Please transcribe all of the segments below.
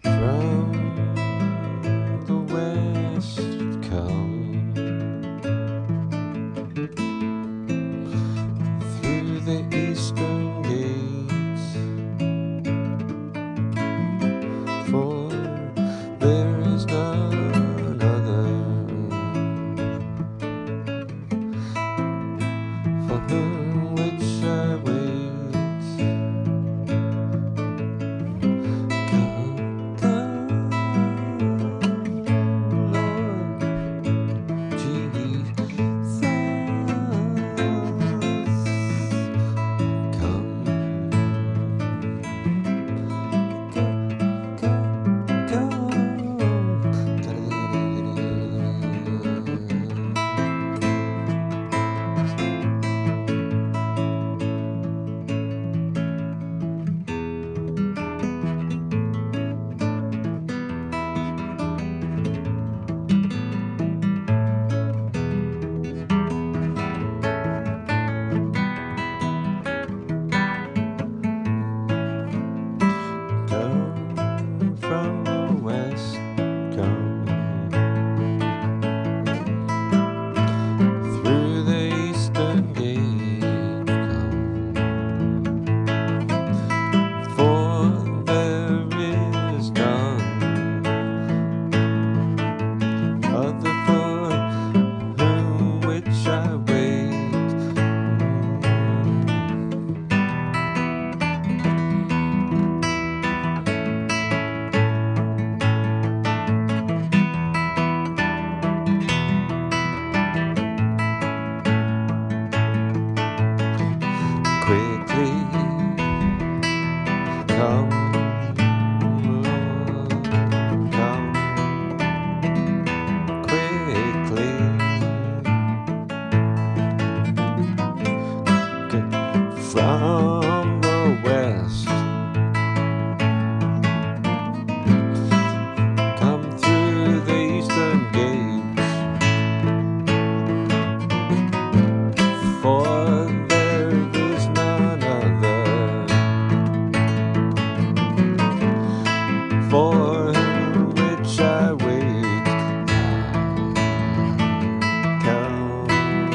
From the west come, through the eastern gates, for there is none other for whom which I wait. Come, come, Lord Jesus, come, come from the west, come through the eastern gate, come, for there is none other for whom which I wait. Quickly come, Lord, come quickly. From the west, come through the eastern gates, for there is none other for which I wait. Come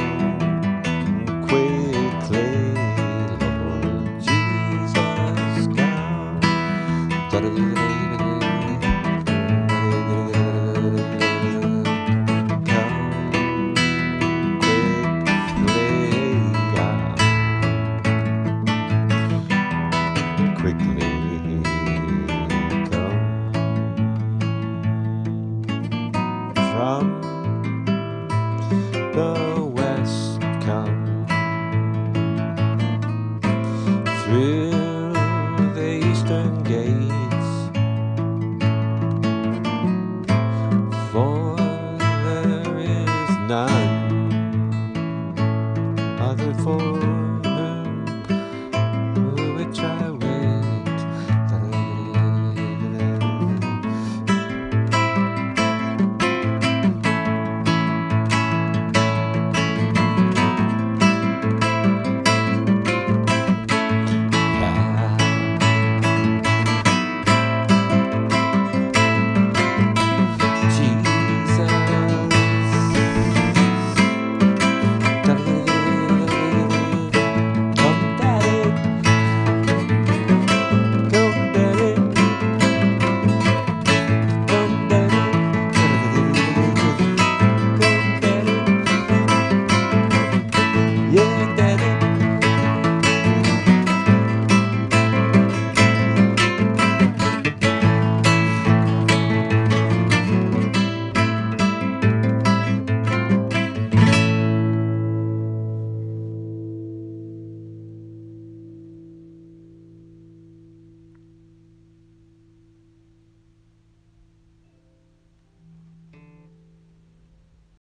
quickly, Lord Jesus, come.